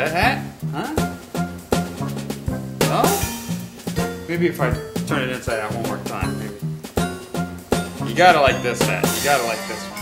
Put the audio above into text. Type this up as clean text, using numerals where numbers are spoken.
that hat? Huh? No? Maybe if I turn it inside out one more time, maybe. You gotta like this hat. You gotta like this one.